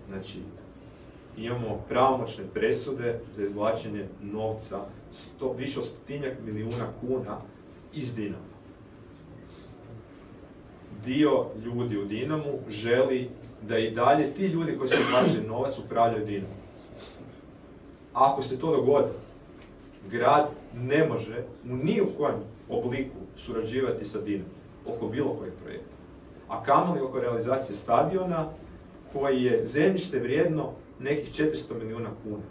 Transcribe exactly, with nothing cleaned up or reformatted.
Znači, imamo pravomoćne presude za izvlačenje novca sto, više od stotinjak milijuna kuna iz Dinama. Dio ljudi u Dinamu želi da i dalje ti ljudi koji su izvlačili novac upravljaju Dinamom. Ako se to dogodi, grad ne može u ni u kojem obliku surađivati sa Dinamom oko bilo kojeg projekta. A kamoli oko realizacije stadiona koji je zemljište vrijedno nekih četiristo milijuna kuna.